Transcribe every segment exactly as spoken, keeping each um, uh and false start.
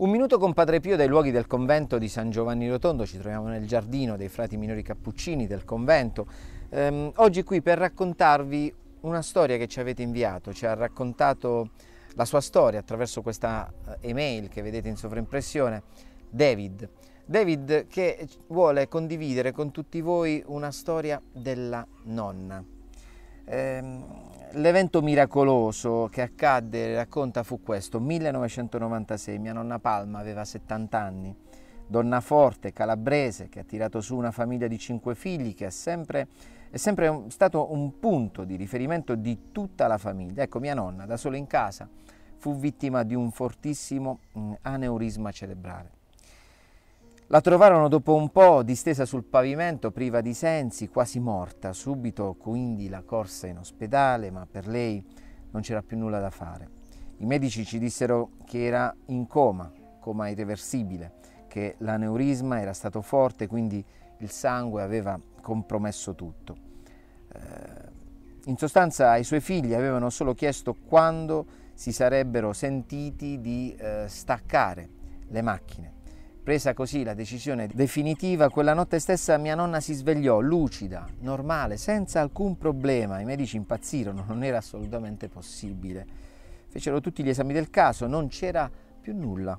Un minuto con Padre Pio dai luoghi del convento di San Giovanni Rotondo. Ci troviamo nel giardino dei frati minori cappuccini del convento. Ehm, oggi qui per raccontarvi una storia che ci avete inviato. Ci ha raccontato la sua storia attraverso questa email che vedete in sovraimpressione David. David che vuole condividere con tutti voi una storia della nonna. Ehm, L'evento miracoloso che accadde, racconta, fu questo: millenovecentonovantasei, mia nonna Palma aveva settanta anni, donna forte, calabrese, che ha tirato su una famiglia di cinque figli, che è sempre, è sempre stato un punto di riferimento di tutta la famiglia. Ecco, mia nonna, da sola in casa, fu vittima di un fortissimo mh, aneurisma cerebrale. La trovarono dopo un po' distesa sul pavimento, priva di sensi, quasi morta. Subito quindi la corse in ospedale, ma per lei non c'era più nulla da fare. I medici ci dissero che era in coma, coma irreversibile, che l'aneurisma era stato forte, quindi il sangue aveva compromesso tutto. Eh, in sostanza ai suoi figli avevano solo chiesto quando si sarebbero sentiti di eh, staccare le macchine. Presa così la decisione definitiva, quella notte stessa mia nonna si svegliò lucida, normale, senza alcun problema. I medici impazzirono, non era assolutamente possibile. Fecero tutti gli esami del caso, non c'era più nulla.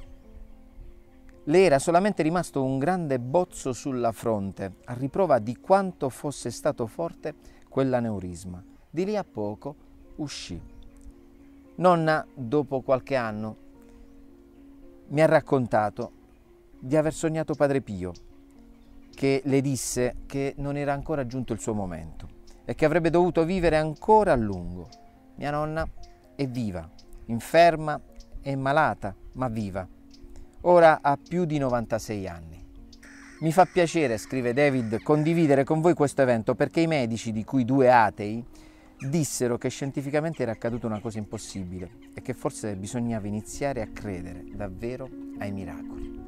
Le era solamente rimasto un grande bozzo sulla fronte, a riprova di quanto fosse stato forte quell'aneurisma. Di lì a poco uscì. Nonna, dopo qualche anno, mi ha raccontato di aver sognato Padre Pio, che le disse che non era ancora giunto il suo momento e che avrebbe dovuto vivere ancora a lungo. Mia nonna è viva, inferma e malata, ma viva. Ora ha più di novantasei anni. Mi fa piacere, scrive David, condividere con voi questo evento, perché i medici, di cui due atei, dissero che scientificamente era accaduta una cosa impossibile e che forse bisognava iniziare a credere davvero ai miracoli.